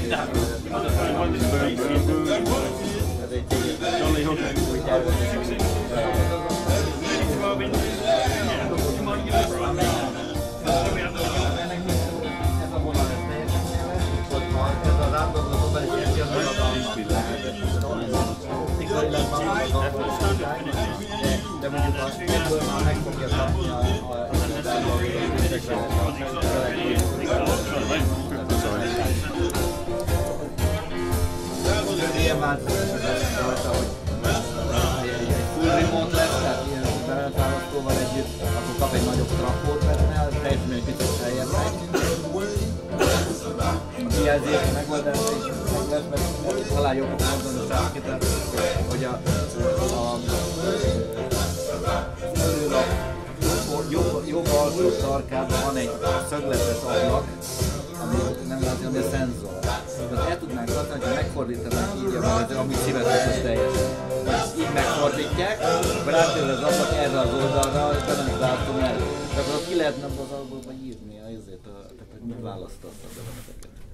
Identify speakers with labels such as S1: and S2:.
S1: De mondjuk ebből már meg fogja kapni a ilyen változás lesz rajta, hogy egy full remote lesz, tehát ilyen beletválasztóval együtt, akkor kap egy nagyobb trakót benne, teljesen egy picit feljebb megy. A kijelzési megoldás is meg lesz, mert talán jobb módon a sávkitár, hogy a jobb alsó sarkában van egy szögletes ablak, ami nem látja, ami a szenzor. Tehát el tudnánk használni, hogy megfordítanánk így a vezető, amit szívetek az teljesen. Így megfordítják, akkor átjön az ablak erre az oldalra, és benne látom el. És akkor ki lehetne az albumban írni azért, tehát hogy mit választasz a bevezeteket.